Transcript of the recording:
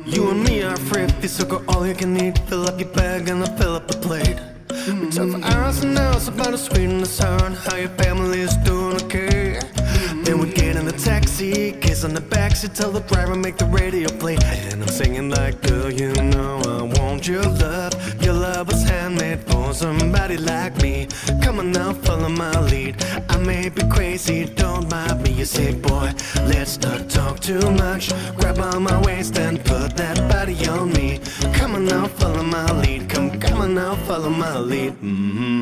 You and me are thrifty, so go all you can eat. Fill up your bag and I'll fill up the plate. We talk for hours and hours about the sweet and the sour and how your family is doing okay. Then we get in the taxi, kiss on the backseat, tell the driver make the radio play. And I'm singing like, girl, you know I want your love. Your love was handmade for somebody like me. Come on now, follow my lead. I may be crazy, don't mind me. You say, boy, let's not talk too much. Grab on my waist and put that body on me. Come on now, follow my lead. Come on now, follow my lead.